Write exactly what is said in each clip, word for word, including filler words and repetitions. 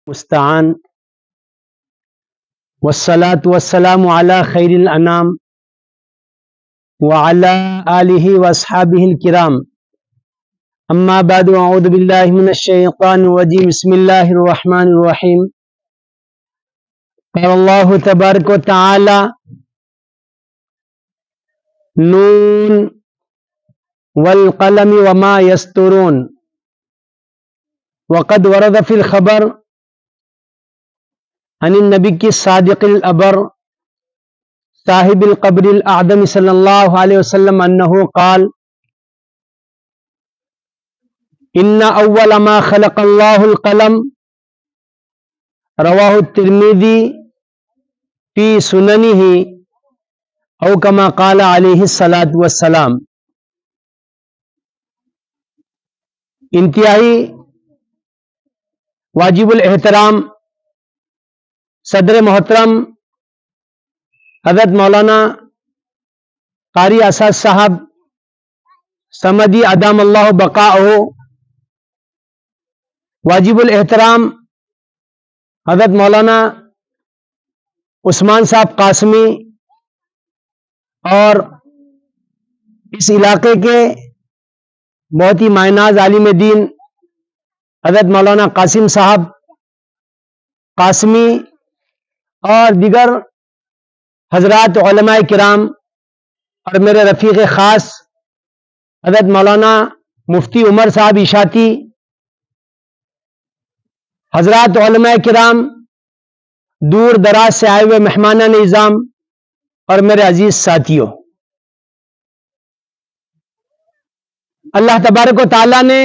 مستعان والصلاة والسلام على خير الأنام وعلى آله وأصحابه الكرام أما بعد أعوذ بالله من الشيطان الرجيم بسم الله الرحمن الرحيم قال الله تبارك وتعالى نون والقلم وما يسطرون وقد ورد في الخبر عن النبي الصادق الأبر صاحب القبر الأعظم صلى الله عليه وسلم أنه قال إن أول ما خلق الله القلم رواه الترمذي في سننه أو كما قال عليه الصلاة والسلام. انتہائی واجب الاحترام صدر محترم حضرت مولانا قاری اسد صاحب سمدی ادام اللہ بقاءہ، واجب الاحترام حضرت مولانا عثمان صاحب قاسمی اور اس علاقے کے بہت ہی معناز عالم دین حضرت مولانا قاسم صاحب قاسمی اور دیگر حضرات علماء کرام اور میرے رفیق خاص حضرت مولانا مفتی عمر صاحب اشاعتی، حضرات علماء کرام، دور دراز سے آئے ہوئے مہمانان نظام اور میرے عزیز ساتھیوں، اللہ تبارک و تعالیٰ نے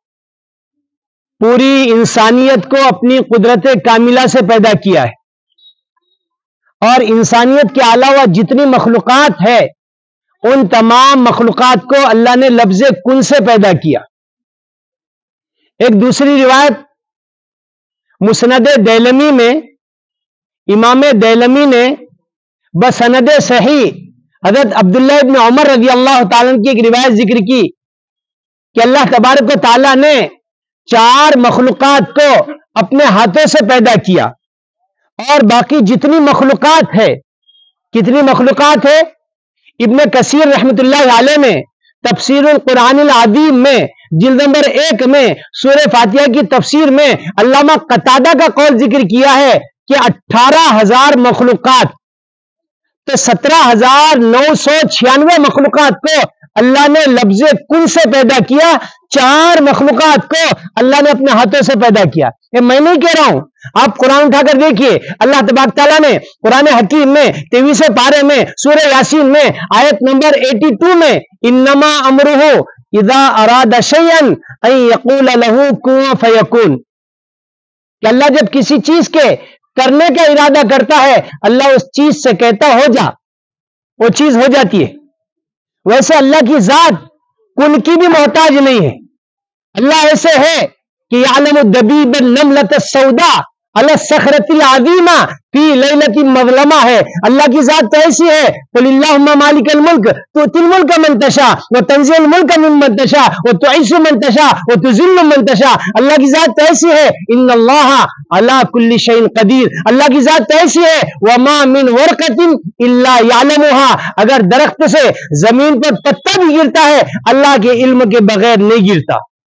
پوری انسانیت کو اپنی قدرت کاملہ سے پیدا کیا ہے، اور انسانیت کے علاوہ جتنی مخلوقات ہے ان تمام مخلوقات کو اللہ نے لفظ کن سے پیدا کیا. ایک دوسری روایت مسند دیلمی میں امام دیلمی نے بسند صحیح حضرت عبداللہ ابن عمر رضی اللہ تعالیٰ کی ایک روایت ذکر کی کہ اللہ تبارک و تعالیٰ نے چار مخلوقات کو اپنے ہاتھوں سے پیدا کیا، اور باقی جتنی مخلوقات ہے کتنی مخلوقات ہے ابن کثیر رحمت اللہ علیہ نے تفسیر القرآن العظیم میں جلد نمبر ایک میں سورہ فاتحہ کی تفسیر میں علامہ قتادہ کا قول ذکر کیا ہے کہ اٹھارہ ہزار مخلوقات تو سترہ ہزار نو سو چھیانوے مخلوقات کو اللہ نے لفظ کن سے پیدا کیا، چار مخلوقات کو اللہ نے اپنے ہاتھوں سے پیدا کیا. یہ میں نہیں کہہ رہا ہوں، آپ قرآن اٹھا کر دیکھیے، اللہ تبارک تعالیٰ نے قرآن حکیم میں تیئیسویں پارے میں سورہ یاسین میں آیت نمبر باسٹھ میں انما امرہ اذا اراد شیئا ان یقول له کن فیکون، کہ اللہ جب کسی چیز کے کرنے کا ارادہ کرتا ہے اللہ اس چیز سے کہتا ہو جا، وہ چیز ہو جاتی ہے. ویسے اللہ کی ذات کن کی بھی محتاج نہیں ہے. اللہ ایسے ہے کہ یعلم الدبیب النملۃ السوداء علی الصخرۃ العظیمہ فی لیلۃ مظلمہ ہے. اللہ کی ذات تو ایسی ہے قل اللہم مالک الملک تؤتی الملک من تشاء وتنزع الملک ممن تشاء وتعز من تشاء وتذل من تشاء. اللہ کی ذات تو ایسی ہے ان اللہ علی کل شیء قدیر. اللہ کی ذات تو ایسی ہے وما من ورقۃ الا یعلمها، اگر درخت سے زمین پر پتا بھی گرتا ہے اللہ کے علم کے بغیر نہیں گرتا.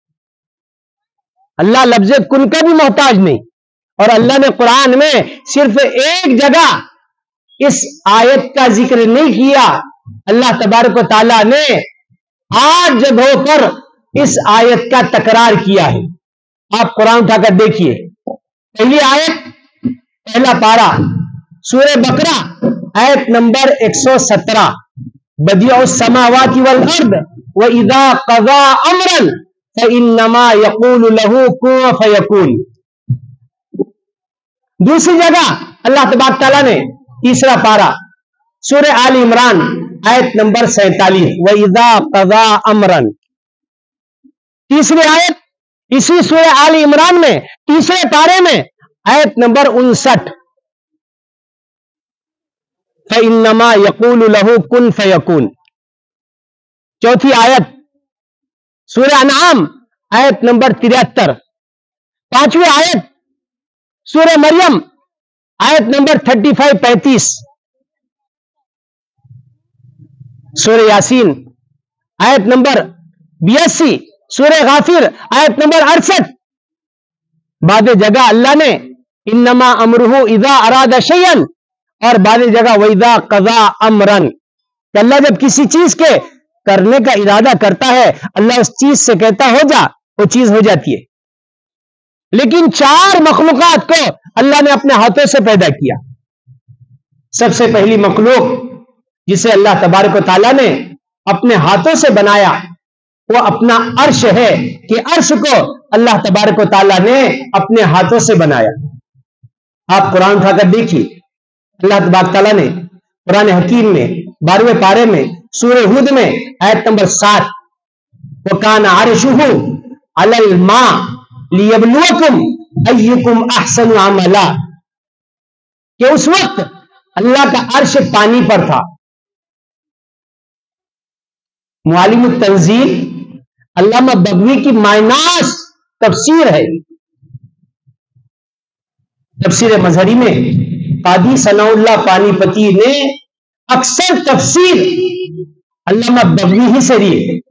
اللہ لفظ کن کا بھی محتاج نہیں. اور اللہ نے قرآن میں صرف ایک جگہ اس آیت کا ذکر نہیں کیا، اللہ تبارک و تعالیٰ نے آٹھ جگہوں پر اس آیت کا تکرار کیا ہے. آپ قرآن اٹھا کر دیکھیے، پہلی آیت پہلا پارہ سورہ بقرہ آیت نمبر ایک سو سترہ بدیع السماوات والارض وَإِذَا قَضَى أَمْرًا فَإِنَّمَا يَقُولُ لَهُ كُن فَيَكُونُ. دوسری جگہ اللہ تبارک تعالیٰ نے تیسرا پارہ سورہ آل عمران آیت نمبر سینتالیس وَإِذَا قَضَى أَمْرًا. تیسری آیت اسی سورہ آل عمران میں تیسرے پارے میں آیت نمبر انسٹھ فَإِنَّمَا يَقُولُ لَهُ كُن فَيَكُونُ. چوتھی آیت سورہ انعام آیت نمبر تریہتر. پانچویں آیت سورہ مریم آیت نمبر تھرٹی فائیو پینتیس، سورہ یاسین آیت نمبر بیاسی، سورہ غافر آیت نمبر اڑسٹھ. بعد جگہ اللہ نے انما امرہ اذا اراد شیئا، اور بعد جگہ وَإِذَا قَضَى أَمْرًا، کہ اللہ جب کسی چیز کے کرنے کا ارادہ کرتا ہے، اللہ اس چیز سے کہتا ہو جا، وہ چیز ہو جاتی ہے. لیکن چار مخلوقات کو اللہ نے اپنے ہاتھوں سے پیدا کیا. سب سے پہلی مخلوق جسے اللہ تبارک و تعالیٰ نے اپنے ہاتھوں سے بنایا وہ اپنا عرش ہے، کہ عرش کو اللہ تبارک و تعالیٰ نے اپنے ہاتھوں سے بنایا. آپ قرآن اٹھا کر دیکھیے، اللہ تبارک تعالیٰ نے قرآن حکیم میں بارہویں پارے میں سورہ ہود میں آیت نمبر سات، وَكَانَ عَرْشُهُ عَلَى الْمَاءِ لِيَبْلُوَكُمْ أَيُّكُمْ أَحْسَنُ عَمَلًا، کہ اس وقت اللہ کا عرش پانی پر تھا. معالم التنزیل علامہ بغوی کی مائناس تفسیر ہے. تفسیر مظہری میں قاضی ثناء اللہ پانی پتی نے اکثر تفسیر علامہ بغوی ہی سے لی ہے.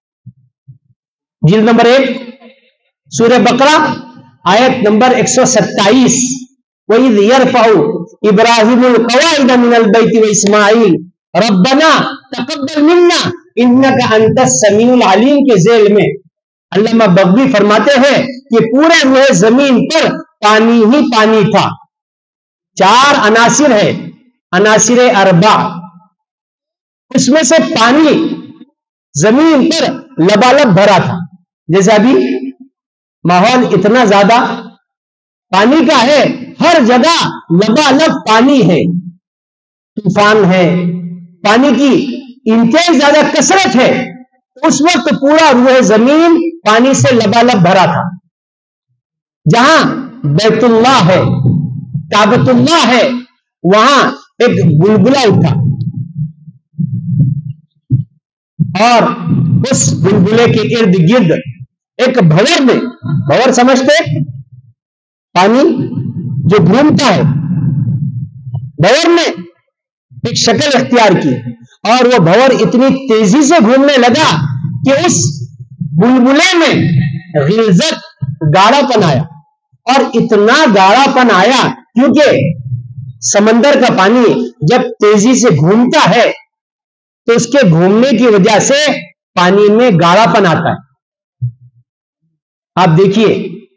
جلد نمبر ایک سورہ بقرہ آیت نمبر ایک سو ستائیس، وَإِذْ يَرْفَعُ إِبْرَاهِيمُ الْقَوَاعِدَ مِنَ الْبَيْتِ وَإِسْمَاعِيلُ رَبَّنَا تَقَبَّلْ مِنَّا إِنَّكَ أَنْتَ السَّمِيعُ الْعَلِيمُ کے ذیل میں علامہ بغوی فرماتے ہیں کہ پورے روئے زمین پر پانی ہی پانی تھا. چار عناصر ہے، عناصر اربع، اس میں سے پانی زمین پر لبالب بھرا تھا. جیسے ابھی ماحول اتنا زیادہ پانی کا ہے، ہر جگہ لبالب پانی ہے، طوفان ہے، پانی کی انتہائی زیادہ کثرت ہے. اس وقت پورا روئے زمین پانی سے لبالب بھرا تھا. جہاں بیت اللہ ہے، کعبۃ اللہ ہے، وہاں ایک بلبلہ اٹھا، اور اس بلبلے کے ارد گرد ایک بھور میں، بھور سمجھتے پانی جو گھومتا ہے، بھور نے ایک شکل اختیار کی، اور وہ بھور اتنی تیزی سے گھومنے لگا کہ اس بلبلے میں غلظت، گاڑا پن آیا. اور اتنا گاڑا پن آیا کیونکہ سمندر کا پانی جب تیزی سے گھومتا ہے تو اس کے گھومنے کی وجہ سے پانی میں گاڑا پن آتا ہے. آپ دیکھیے،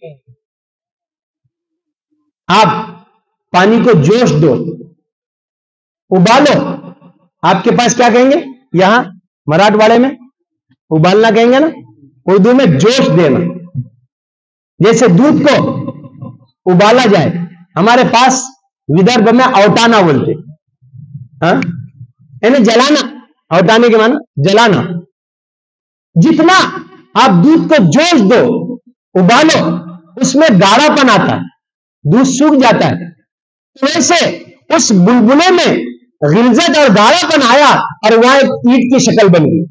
آپ پانی کو جوش دو، ابالو، آپ کے پاس کیا کہیں گے؟ یہاں مراٹھواڑے میں ابالنا کہیں گے نا، اردو میں جوش دینا. جیسے دودھ کو ابالا جائے، ہمارے پاس ودربھ میں اوٹانا بولتے، ہاں یعنی جلانا. اوٹانے کے معنی جلانا. جتنا آپ دودھ کو جوش دو، ابالو، اس میں گاڑا پن آتا ہے، دودھ سوکھ جاتا ہے. ویسے اس بلبلے میں غلظت اور گاڑا پن آیا اور وہاں ایک اینٹ کی شکل بن گئی،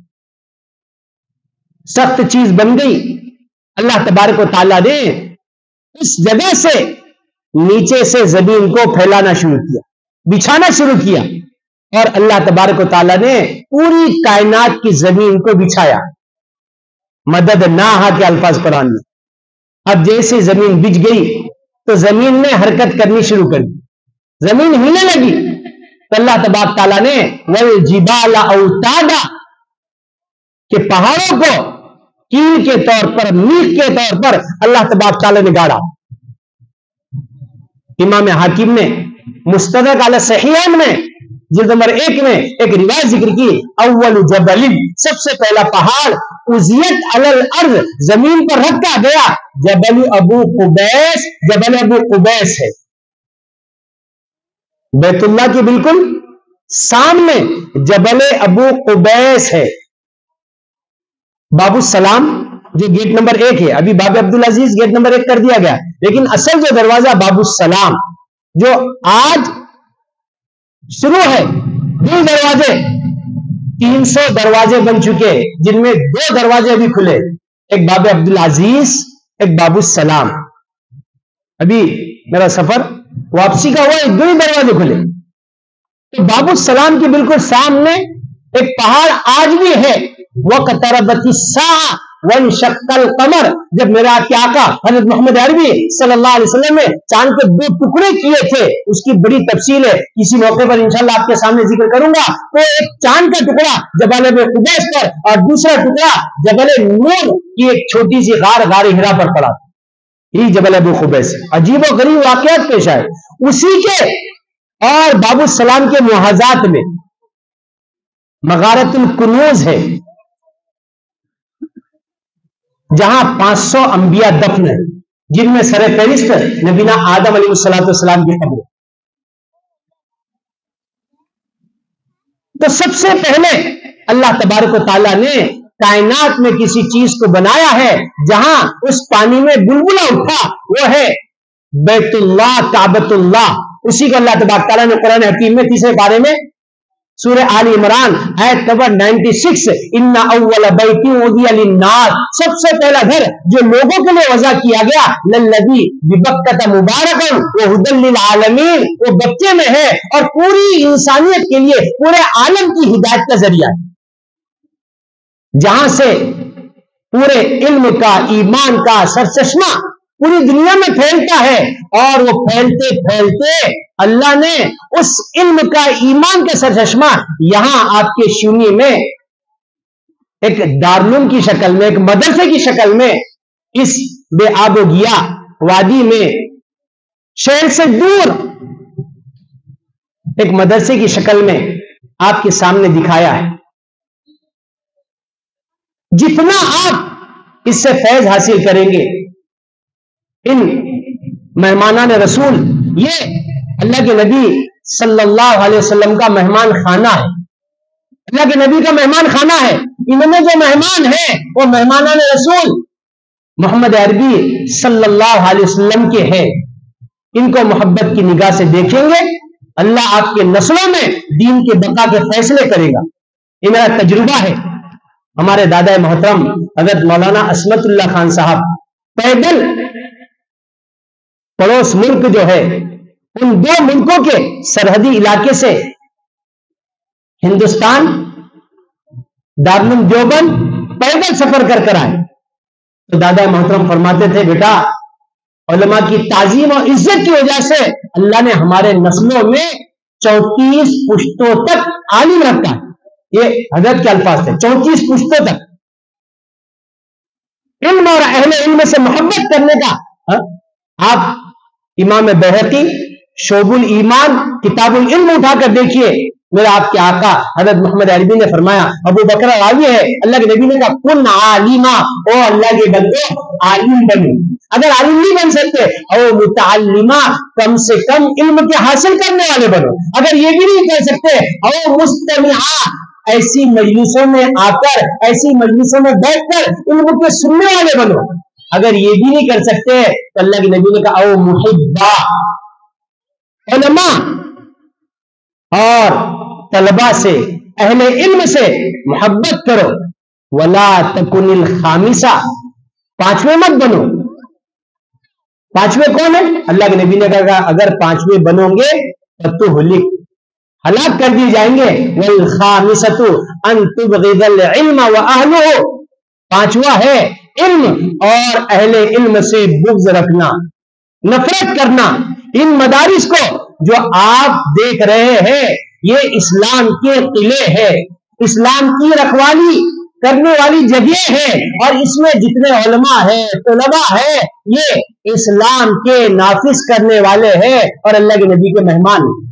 سخت چیز بن گئی. اللہ تبارک و تعالیٰ نے اس جگہ سے نیچے سے زمین کو پھیلانا شروع کیا، بچھانا شروع کیا، اور اللہ تبارک و تعالیٰ نے پوری کائنات کی زمین کو بچھایا. مدد نہ کے الفاظ قرآن میں. اب جیسے زمین بچ گئی تو زمین نے حرکت کرنی شروع کر دی، زمین ہلنے لگی. تو اللہ تبارک تعالیٰ نے وَالْجِبَالَ أَوْتَادًا، کہ پہاڑوں کو کیل کے طور پر، میخ کے طور پر اللہ تبارک تعالیٰ نے گاڑا. امام حاکم نے مستدرک علی صحیحین میں جلد نمبر ایک میں ایک روایت ذکر کی، اول جبل، سب سے پہلا پہاڑ اُزیت علی الارض، زمین پر رکھا گیا، جبل ابو قبیس، جبل ابو قبیس ہے. بیت اللہ کے بالکل سامنے جبل ابو قبیس ہے. باب السلام جو گیٹ نمبر ایک ہے، ابھی باب عبدالعزیز گیٹ نمبر ایک کر دیا گیا، لیکن اصل جو دروازہ باب السلام جو آج شروع ہے، دو دروازے، تین سو دروازے بن چکے، جن میں دو دروازے ابھی کھلے، ایک باب عبدالعزیز، ایک باب السلام. ابھی میرا سفر واپسی کا ہوا، ایک دو ہی دروازے کھلے تو باب السلام کے بالکل سامنے ایک پہاڑ آج بھی ہے، وَاقْتَرَبَتِ السَّاعَةُ وَانشَقَّ الْقَمَرُ، جب میرا آپ کے آقا حضرت محمد عربی صلی اللہ علیہ وسلم نے چاند کے دو ٹکڑے کیے تھے، اس کی بڑی تفصیل ہے، کسی موقع پر انشاءاللہ آپ کے سامنے ذکر کروں گا۔ تو ایک چاند کا ٹکڑا جبل ابو قبیس پر اور دوسرا ٹکڑا جبل نور کی ایک چھوٹی سی غار غار ہرا پر پڑا، یہ جبل ابو قبیس۔ عجیب و غریب واقعات پیش آئے اسی کے، اور باب السلام کے محاذات میں مغارت الکنوز ہے، جہاں پانچ سو انبیاء دفن ہیں، جن میں سر فہرست نبینا آدم علیہ الصلوۃ والسلام کی قبر۔ تو سب سے پہلے اللہ تبارک و تعالیٰ نے کائنات میں کسی چیز کو بنایا ہے جہاں اس پانی میں بلبلہ اٹھا، وہ ہے بیت اللہ، کعبۃ اللہ۔ اسی کو اللہ تبارک تعالیٰ نے قرآن حکیم میں تیسرے بارے میں سورہ آل عمران آیت نمبر چھیانوے، ان اول بیت وضع للناس، سب سے پہلا گھر جو لوگوں کے لیے وضع کیا گیا، للذی ببکۃ مبارکا وہدی للعالمین، وہ بچے میں ہے اور پوری انسانیت کے لیے، پورے عالم کی ہدایت کا ذریعہ ہے، جہاں سے پورے علم کا، ایمان کا سرچشمہ پوری دنیا میں پھیلتا ہے، اور وہ پھیلتے پھیلتے اللہ نے اس علم کا، ایمان کے سرچشمہ یہاں آپ کے شونی میں ایک دارالعلوم کی شکل میں، ایک مدرسے کی شکل میں، اس بے آب و گیا وادی میں شہر سے دور ایک مدرسے کی شکل میں آپ کے سامنے دکھایا ہے۔ جتنا آپ اس سے فیض حاصل کریں گے، ان مہمانان رسول، یہ اللہ کے نبی صلی اللہ علیہ وسلم کا مہمان خانہ ہے، اللہ کے نبی کا مہمان خانہ ہے۔ انہوں نے جو مہمان ہیں وہ مہمانان رسول محمد عربی صلی اللہ علیہ وسلم کے ہیں، ان کو محبت کی نگاہ سے دیکھیں گے، اللہ آپ کے نسلوں میں دین کے بقا کے فیصلے کرے گا۔ یہ میرا تجربہ ہے۔ ہمارے دادا محترم حضرت مولانا عصمت اللہ خان صاحب پیدل پڑوس ملک جو ہے، ان دو ملکوں کے سرحدی علاقے سے ہندوستان دارالعلوم دیوبند پیدل سفر کر کر آئے، تو دادا محترم فرماتے تھے، بیٹا علماء کی تعظیم اور عزت کی وجہ سے اللہ نے ہمارے نسلوں میں چونتیس پشتوں تک عالم رکھا ہے۔ یہ حضرت کے الفاظ تھے، چونتیس پشتوں تک علم اور اہل علم سے محبت کرنے کا۔ آپ امام بہقی شعب الایمان کتاب العلم اٹھا کر دیکھیے، میرا آپ کے آقا حضرت محمد عربی نے فرمایا، ابو بکر راوی ہے، اللہ کے نبی نے کہا کن عالما، او اللہ کے بندو عالم بنو، اگر عالم نہیں بن سکتے او متعلما، کم سے کم علم کے حاصل کرنے والے بنو، اگر یہ بھی نہیں کر سکتے او مستمعا، ایسی مجلسوں میں آ کر، ایسی مجلسوں میں بیٹھ کر علم کے سننے والے بنو، اگر یہ بھی نہیں کر سکتے تو اللہ کے نبی نے کہا او محبا، علماء اور طلباء سے، اہل علم سے محبت کرو، ولا تکن الخامسہ، پانچویں مت بنو۔ پانچویں کون ہے؟ اللہ کے نبی نے کہا اگر پانچویں بنو گے تب تو ہلک، ہلاک کر دیے جائیں گے، والخامسۃ ان تبغض العلم واہلہ، پانچواں ہے علم اور اہل علم سے بغض رکھنا، نفرت کرنا۔ ان مدارس کو جو آپ دیکھ رہے ہیں یہ اسلام کے قلعے ہیں، اسلام کی رکھوالی کرنے والی جگہ ہے، اور اس میں جتنے علماء ہیں، طلباء ہیں، یہ اسلام کے نافذ کرنے والے ہیں اور اللہ کے نبی کے مہمان ہیں۔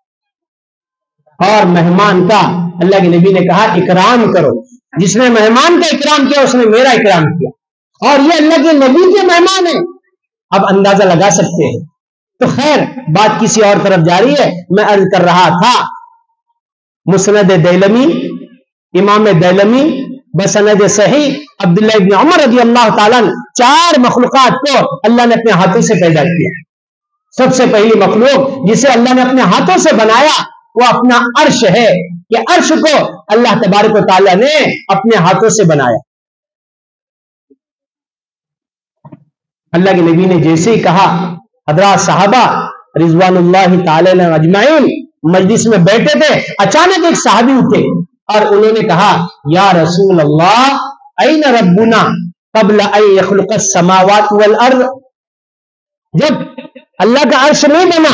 اور مہمان کا اللہ کے نبی نے کہا اکرام کرو، جس نے مہمان کا اکرام کیا اس نے میرا اکرام کیا، اور یہ اللہ کے نبی کے مہمان ہیں۔ اب اندازہ لگا سکتے ہیں۔ تو خیر بات کسی اور طرف جاری ہے، میں عرض کر رہا تھا مسند دیلمی، امام دیلمی بسند صحیح عبداللہ ابن عمر رضی اللہ تعالیٰ چار مخلوقات کو اللہ نے اپنے ہاتھوں سے پیدا کیا۔ سب سے پہلی مخلوق جسے اللہ نے اپنے ہاتھوں سے بنایا وہ اپنا عرش ہے، کہ عرش کو اللہ تبارک و تعالیٰ نے اپنے ہاتھوں سے بنایا۔ اللہ کے نبی نے جیسے ہی کہا حضرات صحابہ رضوان اللہ تعالی علیہم اجمعین مجلس میں بیٹھے تھے، اچانک ایک صحابی اٹھے اور انہوں نے کہا یا رسول اللہ این ربنا قبل ان یخلق السماوات والارض، جب اللہ کا عرش نہیں بنا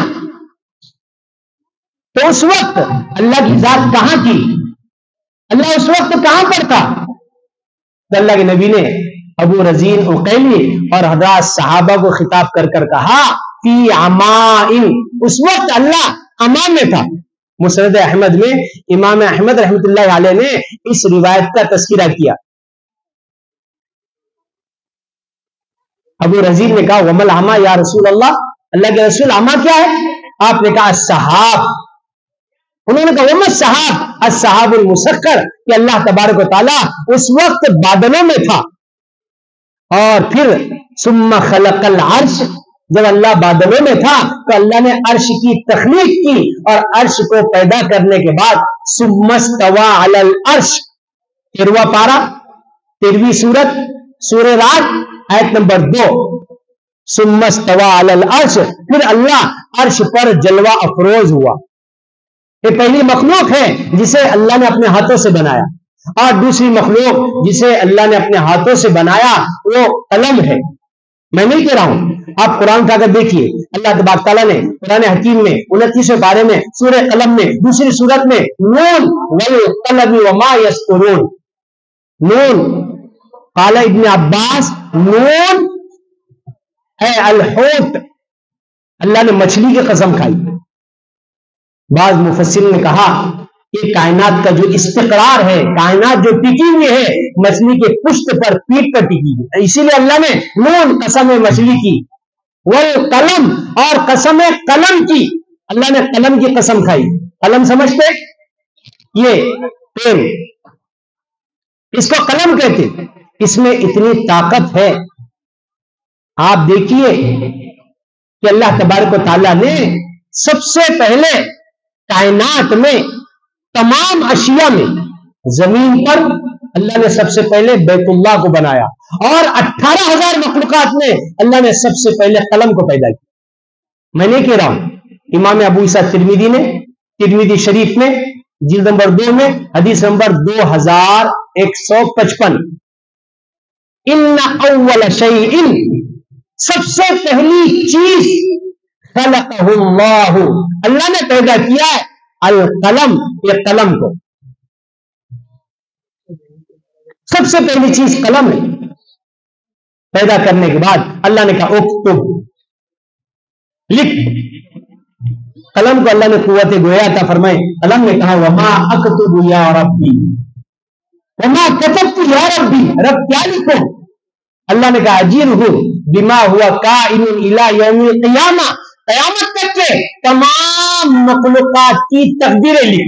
تو اس وقت اللہ کی ذات کہاں تھی؟ اللہ اس وقت کہاں پر تھا؟ تو اللہ کے نبی نے ابو رزین عقیلی اور حضرات صحابہ کو خطاب کر کر کہا فی عمائن، اس وقت اللہ اما میں تھا۔ مسند احمد میں امام احمد رحمت اللہ علیہ نے اس روایت کا تذکرہ کیا۔ ابو رزین نے کہا ومل عما یا رسول اللہ، اللہ کے رسول عما کیا ہے؟ آپ نے کہا السحاب، انہوں نے کہا وما السحاب؟ السحاب المسخر، کہ اللہ تبارک و تعالی اس وقت بادلوں میں تھا، اور پھر ثم خلق العرش، جب اللہ بادلوں میں تھا تو اللہ نے عرش کی تخلیق کی، اور عرش کو پیدا کرنے کے بعد ثم استوى علی العرش، تیرواں پارہ تیرہویں سورت سورہ رات آیت نمبر دو، ثم استوى علی العرش، پھر اللہ عرش پر جلوہ افروز ہوا۔ یہ پہلی مخلوق ہے جسے اللہ نے اپنے ہاتھوں سے بنایا، اور دوسری مخلوق جسے اللہ نے اپنے ہاتھوں سے بنایا وہ قلم ہے۔ میں نہیں کہہ رہا ہوں، آپ قرآن کا کر دیکھیے، اللہ تبارک تعالیٰ نے قرآن حکیم میں انتیسویں پارے میں سورہ قلم میں دوسری سورت میں نون والقلم وما یسطرون، نون، قال ابن عباس نون اے الحوت، اللہ نے مچھلی کی قسم کھائی۔ بعض مفسرین نے کہا کہ کائنات کا جو استقرار ہے، کائنات جو ٹکی ہوئی ہے مچھلی کے پشت پر، پیٹ پر ٹکی ہوئی، اسی لیے اللہ نے نون قسم مچھلی کی، والقلم، اور قسم قلم کی، اللہ نے قلم کی قسم کھائی۔ قلم سمجھتے؟ یہ پین، اس کو قلم کہتے، اس میں اتنی طاقت ہے۔ آپ دیکھیے کہ اللہ تبارک و تعالیٰ نے سب سے پہلے کائنات میں تمام اشیاء میں زمین پر اللہ نے سب سے پہلے بیت اللہ کو بنایا، اور اٹھارہ ہزار مخلوقات میں اللہ نے سب سے پہلے قلم کو پیدا کیا۔ میں نہیں کہہ رہا ہوں، امام ابو عیسیٰ ترمذی نے ترمذی شریف میں جلد نمبر دو میں حدیث نمبر دو ہزار ایک سو پچپن، ان اول شیء، سب سے پہلی چیز خلقہ اللہ، اللہ نے پیدا کیا ہے القلم، یہ قلم کو، سب سے پہلی چیز قلم ہے۔ پیدا کرنے کے بعد اللہ نے کہا اکتب، لکھ، قلم کو اللہ نے قوت گویا عطا فرمائے۔ قلم نے کہا وما اکتب یا ربی، وما کتبت یا ربی، رب کیا لکھوں؟ اللہ نے کہا اجرہ بما ہوا کائن الی یوم القیامہ، قیامت تک کے تمام مخلوقات کی تقدیریں لکھ۔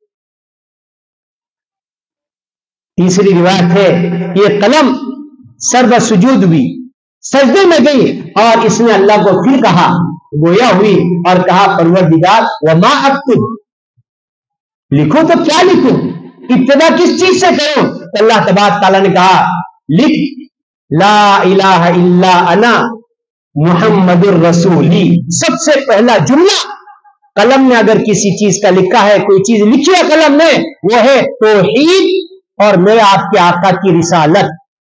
تیسری روایت ہے یہ قلم سر بہ سجود ہوئی، سجدے میں گئی، اور اس نے اللہ کو پھر کہا، گویا ہوئی اور کہا پروردگار وما اکتب، لکھو تو کیا لکھوں، ابتدا کس چیز سے کروں؟ تو اللہ تبارک تعالیٰ نے کہا لکھ لا الہ الا انا محمد الرسولی، سب سے پہلا جملہ قلم نے اگر کسی چیز کا لکھا ہے، کوئی چیز لکھی ہے قلم نے، وہ ہے توحید اور میرے آپ کے آقا کی رسالت،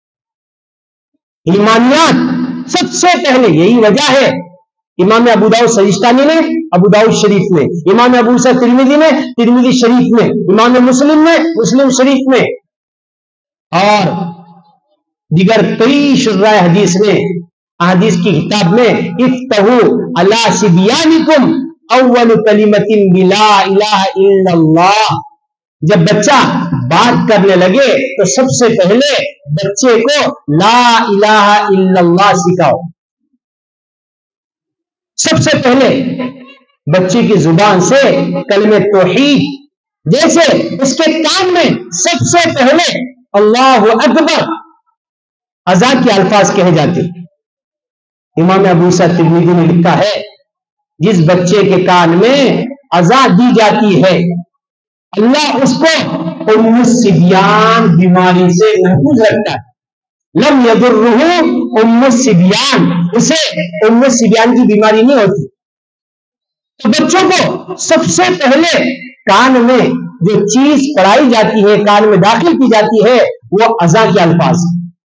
ایمانیات سب سے پہلے۔ یہی وجہ ہے امام ابو داؤد سجستانی نے ابو داؤد شریف میں، امام ابو عیسیٰ ترمذی نے ترمذی شریف میں، امام مسلم نے مسلم شریف میں، اور دیگر کئی شراح حدیث نے حدیث کی کتاب میں افتحوا علی صبیانکم اول کلمۃ بلا الہ الا اللہ، جب بچہ بات کرنے لگے تو سب سے پہلے بچے کو لا الہ الا اللہ سکھاؤ۔ سب سے پہلے بچے کی زبان سے کلمہ توحید، جیسے اس کے کان میں سب سے پہلے اللہ اکبر اذان کے الفاظ کہے جاتے۔ امام ابو عیسیٰ ترمذی نے لکھا ہے جس بچے کے کان میں اذان دی جاتی ہے اللہ اس کو ام الصبیان بیماری سے محفوظ رکھتا ہے، لم یضرہ उम्मु सिबियान, उसे उम्मु सिबियान की बीमारी नहीं होती। तो बच्चों को सबसे पहले कान में जो चीज पढ़ाई जाती है, कान में दाखिल की जाती है, वो अज़ा के अल्फाज।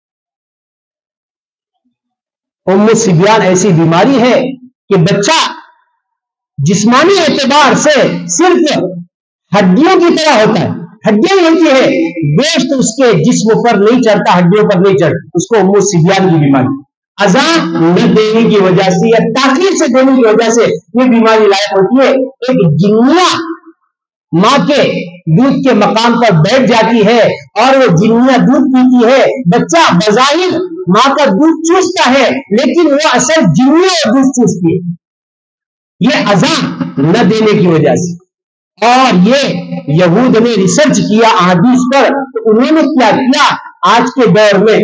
उम्मु सिबियान ऐसी बीमारी है कि बच्चा जिस्मानी एतबार से सिर्फ हड्डियों की तरह होता है, हड्डियां होती है, गोश्त उसके जिस्म पर नहीं चढ़ता, हड्डियों पर नहीं चढ़ता, उसको उम्मु सिबियान की बीमारी। अज़ा न देने की वजह से या ताखीर से देने की वजह से ये बीमारी लायक होती है। एक जिन्निया मां के दूध के मकाम पर बैठ जाती है और वो जिन्निया दूध पीती है। बच्चा बज़ाहिर मां का दूध चूसता है, लेकिन वो असल जिन्निया दूध चूसती है, ये अज़ा न देने की वजह से। और ये यहूद ने रिसर्च किया अहादीस पर, तो उन्होंने क्या किया, आज के दौर में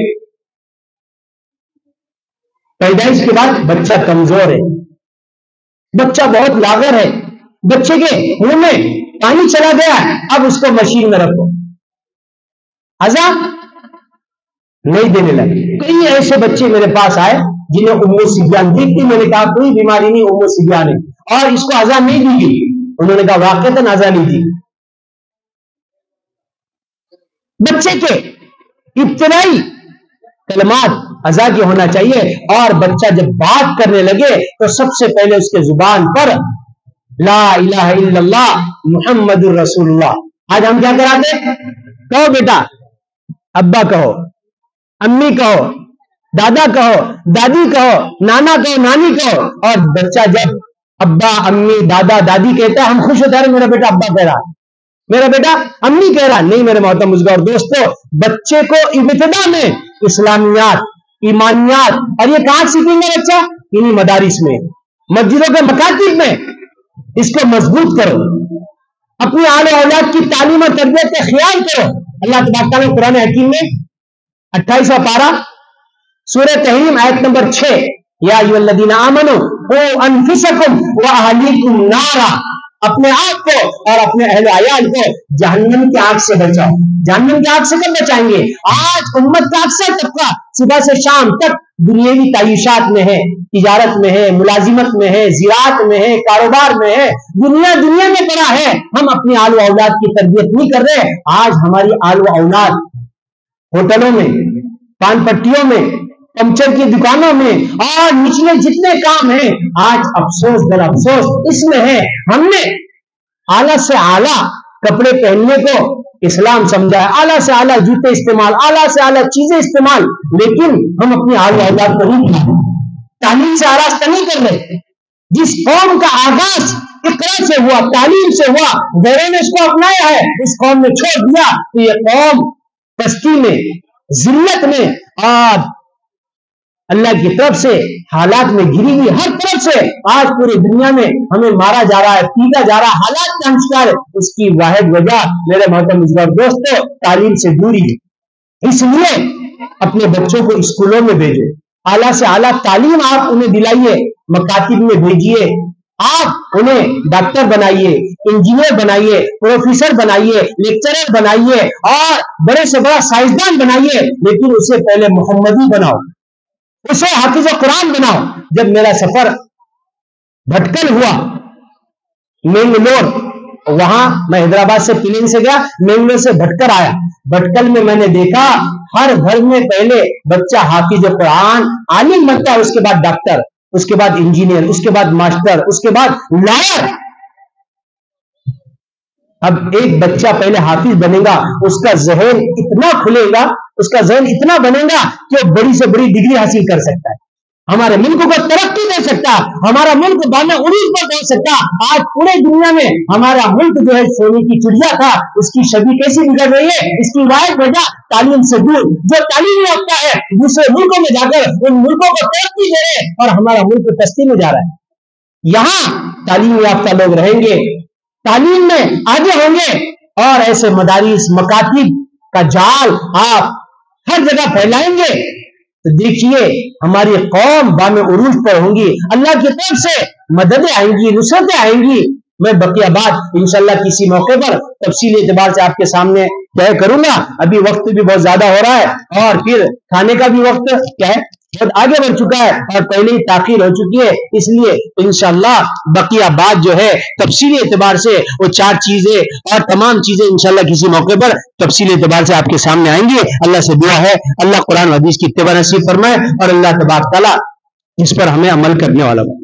पैदाइश के बाद बच्चा कमजोर है, बच्चा बहुत लागर है, बच्चे के मुंह में पानी चला गया, अब उसको मशीन में रखो, अज़ा नहीं देने लगे। कई ऐसे बच्चे मेरे पास आए जिन्हें उम्मु सिबियान देखती, मैंने कहा कोई बीमारी नहीं, उम्मु सिबियान है, और इसको अज़ा नहीं दी गई। उन्होंने कहा वाक़ईतन अज़ा नहीं दी। बच्चे के इब्तिदाई कलमात अज़ा के होना चाहिए, और बच्चा जब बात करने लगे तो सबसे पहले उसके जुबान पर ला इलाहा इल्लल्लाह मुहम्मदुर रसूलुल्लाह। आज हम क्या कराते, कहो बेटा, अब्बा कहो, अम्मी कहो, दादा कहो, दादी कहो, नाना कहो, नानी कहो, और बच्चा जब अब्बा अम्मी दादा दादी कहता है, हम खुश होते हैं, मेरा बेटा अब्बा कह रहा, मेरा बेटा अम्मी कह रहा। नहीं मेरे मोहतरम बुजुर्ग और दोस्तों, बच्चे को इब्तिदा में इस्लामियात, ईमानियात, और ये कहां सीखेंगे बच्चा, इन्हीं मदारिस में, मस्जिदों के मकातिब में। इसको मजबूत करो, अपनी आले औलाद की तालीम और तरबियत का ख्याल करो। अल्लाह तबारक ने कुरान हकीम में अट्ठाईसवां पारा सूरह तहरीम आयत नंबर छह, या अय्युहल्लज़ीना आमनू ओ अनफुसकुम व अहलीकुम नारा, अपने आप को और अपने अहले अयाल को जहन्नम की आग से बचाओ। जहन्नम की आग से कब बचाएंगे? आज उम्मत का अक्सर तबका सुबह से शाम तक दुनियावी तायुशात में है, तिजारत में है, मुलाजिमत में है, ज़िराअत में है, कारोबार में है, दुनिया दुनिया में पड़ा है। हम अपनी आलू औलाद की तरबियत नहीं कर रहे। आज हमारी आलू औलाद होटलों में, पान पट्टियों में, पंचर की दुकानों में और निचले जितने काम हैं, आज अफसोस दर अफसोस इसमें है। हमने आला से आला कपड़े पहनने को इस्लाम समझा है, आला से आला जूते इस्तेमाल, आला से आला चीजें इस्तेमाल, लेकिन हम अपनी आल औलाद को नहीं दिखा, तालीम से आरास्ता नहीं कर रहे। जिस कौम का आगाज इकरा से हुआ, तालीम से हुआ, गैरों ने इसको अपनाया है, इस कौम ने छोड़ दिया, तो ये कौम पस्ती में, जिल्लत में और अल्लाह की तरफ से हालात में गिरी हुई। हर तरफ से आज पूरी दुनिया में हमें मारा जा रहा है, पीटा जा रहा है, हालात का अंशकार। उसकी वाहिद वजह मेरे मोहतरम दोस्तों तालीम से दूरी है। इसलिए अपने बच्चों को स्कूलों में भेजो, आला से आला तालीम आप उन्हें दिलाइए, मकातिब में भेजिए, आप उन्हें डॉक्टर बनाइए, इंजीनियर बनाइए, प्रोफेसर बनाइए, लेक्चरर बनाइए और बड़े से बड़ा साइंसदान बनाइए, लेकिन उसे पहले मोहम्मदी बनाओ, उसे हाफिज कुरान बनाओ। जब मेरा सफर भटकल हुआ मैंगलोर, वहां मैं हैदराबाद से प्लेन से गया, मैंगलोर से भटकर आया। भटकल में मैंने देखा हर घर में पहले बच्चा हाफिज कुरान आलिम बनता है, उसके बाद डॉक्टर, उसके बाद इंजीनियर, उसके बाद मास्टर, उसके बाद लॉयर। अब एक बच्चा पहले हाफिज बनेगा, उसका जहन इतना खुलेगा, उसका जहन इतना बनेगा कि वो बड़ी से बड़ी डिग्री हासिल कर सकता है, हमारे मुल्क को तरक्की दे सकता, हमारा मुल्क बाना उड़ीद पर दे सकता। आज पूरे दुनिया में हमारा मुल्क जो है सोने की चिड़िया था, उसकी छवि कैसी बिगड़ रही है? इसकी वाहिद वजह तालीम से दूर। जो तालीम याफ्ता है दूसरे मुल्कों में जाकर उन मुल्कों को तरक्की दे रहे और हमारा मुल्क पस्ती में जा रहा है। यहाँ तालीम याफ्ता लोग रहेंगे, तालीम में आगे होंगे और ऐसे मदारिस मकातिब का जाल आप हर जगह फैलाएंगे, तो देखिए हमारी कौम बामे उरूज पर होंगी, अल्लाह की तरफ से मददें आएंगी, नुसरतें आएंगी। मैं बकिया बात इंशाअल्लाह किसी मौके पर तफसीली एतबार से आपके सामने तय करूंगा। अभी वक्त भी बहुत ज्यादा हो रहा है और फिर खाने का भी वक्त क्या है, بہت آگے بڑھ چکا ہے اور پہلے ہی تاخیر ہو چکی ہے. اس لیے انشاءاللہ بقیہ بات جو ہے تفصیلی اعتبار سے وہ چار چیزیں اور تمام چیزیں انشاءاللہ کسی موقع پر تفصیلی اعتبار سے آپ کے سامنے آئیں گے. اللہ سے دعا ہے اللہ قرآن و حدیث کی اتباع نصیب فرمائے اور اللہ تبارک تعالیٰ اس پر ہمیں عمل کرنے والا